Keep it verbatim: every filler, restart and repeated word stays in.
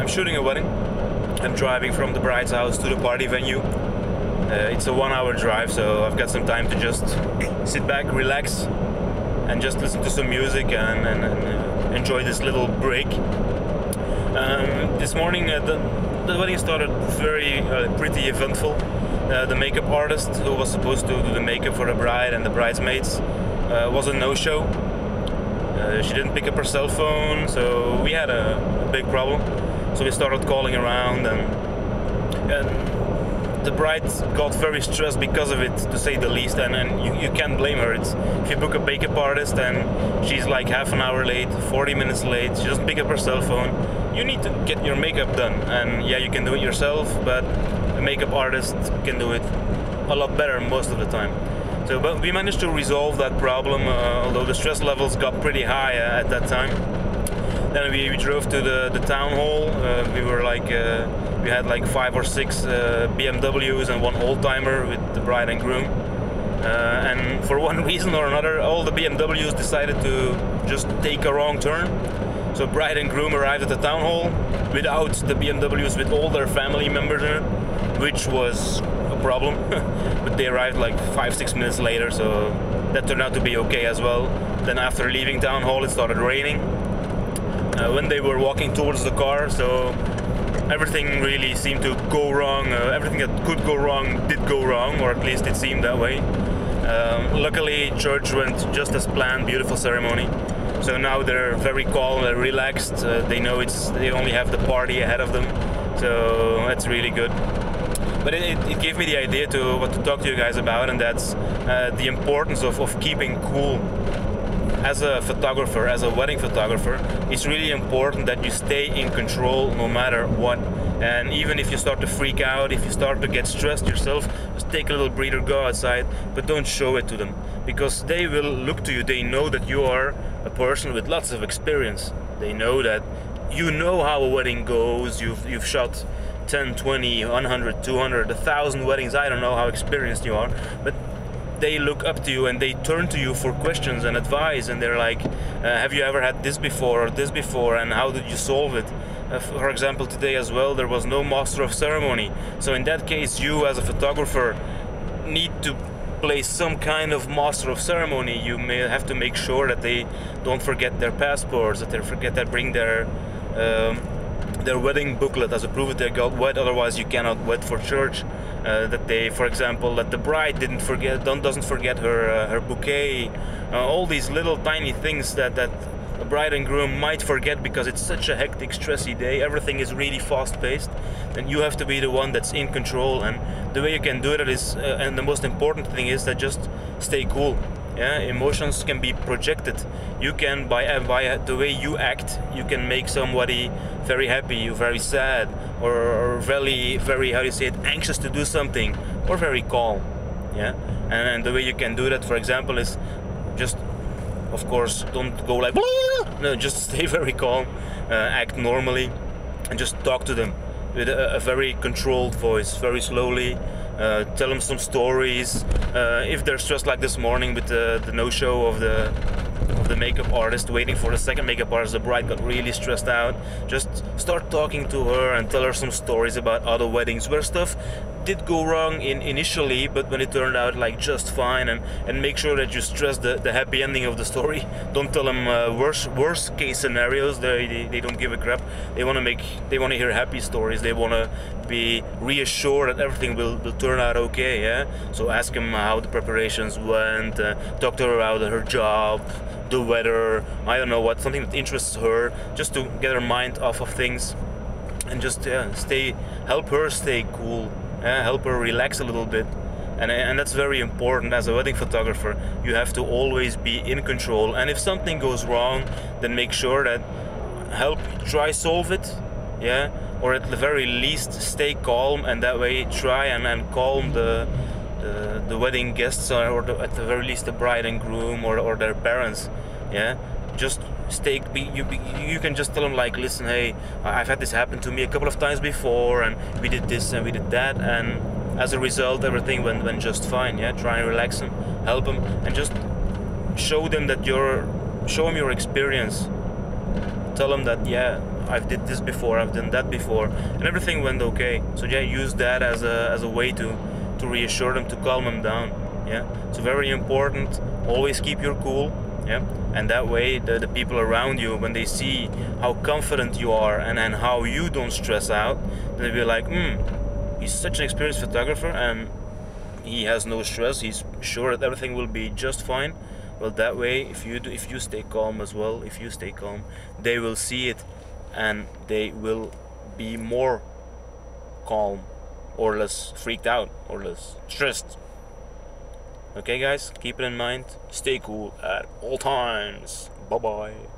I'm shooting a wedding. I'm driving from the bride's house to the party venue. Uh, it's a one hour drive, so I've got some time to just sit back, relax, and just listen to some music and, and, and uh, enjoy this little break. Um, this morning uh, the, the wedding started very uh, pretty eventful. Uh, the makeup artist who was supposed to do the makeup for the bride and the bridesmaids uh, was a no-show. Uh, she didn't pick up her cell phone, so we had a, a big problem. So we started calling around, and, and the bride got very stressed because of it, to say the least. And, and you, you can't blame her. It's, if you book a makeup artist and she's like half an hour late, forty minutes late, she doesn't pick up her cell phone, you need to get your makeup done. And yeah, you can do it yourself, but a makeup artist can do it a lot better most of the time. So, but we managed to resolve that problem, uh, although the stress levels got pretty high uh, at that time. Then we, we drove to the, the town hall. Uh, we were like, uh, we had like five or six uh, B M Ws and one old-timer with the bride and groom. Uh, and for one reason or another, all the B M Ws decided to just take a wrong turn. So bride and groom arrived at the town hall without the B M Ws with all their family members in it, which was a problem. But they arrived like five, six minutes later, so that turned out to be okay as well. Then after leaving town hall, it started raining. Uh, when they were walking towards the car, so everything really seemed to go wrong. Uh, everything that could go wrong did go wrong, or at least it seemed that way. Um, luckily, church went just as planned. Beautiful ceremony. So now they're very calm, they're relaxed. Uh, they know it's they only have the party ahead of them, so that's really good. But it, it, it gave me the idea to what to talk to you guys about, and that's uh, the importance of, of keeping cool. As a photographer, as a wedding photographer, it's really important that you stay in control no matter what. And even if you start to freak out, if you start to get stressed yourself, just take a little breather, go outside, but don't show it to them. Because they will look to you, they know that you are a person with lots of experience. They know that you know how a wedding goes, you've, you've shot ten, twenty, one hundred, two hundred, one thousand weddings, I don't know how experienced you are, but they look up to you and they turn to you for questions and advice, and they're like, uh, have you ever had this before or this before, and how did you solve it? Uh, for example, today as well, there was no master of ceremony. So in that case, you as a photographer need to play some kind of master of ceremony. You may have to make sure that they don't forget their passports, that they forget that bring their um, their wedding booklet as a proof that they got wed, otherwise you cannot wed for church. Uh, that they, for example, that the bride didn't forget, don't, doesn't forget her uh, her bouquet. Uh, all these little tiny things that that a bride and groom might forget because it's such a hectic, stressy day. Everything is really fast-paced. Then you have to be the one that's in control, and the way you can do that is, uh, and the most important thing is that just stay cool. Yeah, emotions can be projected. You can, by by the way you act, you can make somebody very happy, very sad, or, or very, very, how do you say it, anxious to do something, or very calm. Yeah, and, and the way you can do that, for example, is just, of course, don't go like, no, just stay very calm, uh, act normally, and just talk to them with a, a very controlled voice, very slowly. Uh, tell them some stories. Uh, if they're stressed like this morning with the, the no-show of the of the makeup artist, waiting for the second makeup artist, the bride got really stressed out. Just start talking to her and tell her some stories about other weddings where stuff did go wrong in initially, but when it turned out like just fine. And and make sure that you stress the, the happy ending of the story. Don't tell them uh, worst worst case scenarios. They, they they don't give a crap. They want to make they want to hear happy stories. They want to be reassured that everything will, will turn out okay. Yeah. So ask them how the preparations went. Uh, talk to her about her job, the weather, I don't know what, something that interests her, just to get her mind off of things, and just yeah, stay, help her stay cool, yeah, help her relax a little bit. And, and that's very important as a wedding photographer. You have to always be in control, and if something goes wrong, then make sure that help try solve it, yeah, or at the very least stay calm, and that way try and, and calm the The, the wedding guests, or, or the, at the very least the bride and groom, or, or their parents. Yeah, just stay. Be, you be, you can just tell them like, listen, hey, I've had this happen to me a couple of times before, and we did this and we did that, and as a result, everything went went just fine. Yeah, try and relax them, help them, and just show them that you're, show them your experience. Tell them that, yeah, I've did this before, I've done that before, and everything went okay. So yeah, use that as a as a way to to reassure them, to calm them down. Yeah, so very important. Always keep your cool. Yeah, and that way the, the people around you, when they see how confident you are and and how you don't stress out, they'll be like, hmm, he's such an experienced photographer and he has no stress. He's sure that everything will be just fine. Well, that way, if you do, if you stay calm as well, if you stay calm, they will see it, and they will be more calm, or less freaked out, or less stressed. Okay, guys, keep it in mind. Stay cool at all times. Bye bye.